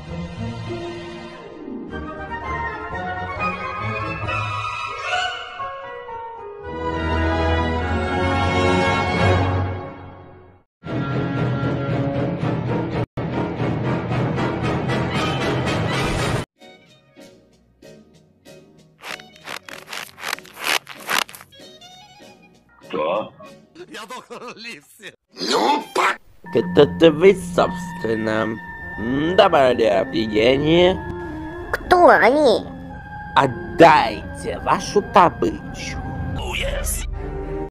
Кто? Я доктор Ливси. Ну, Это вы, собственно. Добавили опьянение. Кто они? Отдайте вашу добычу. Oh, yes.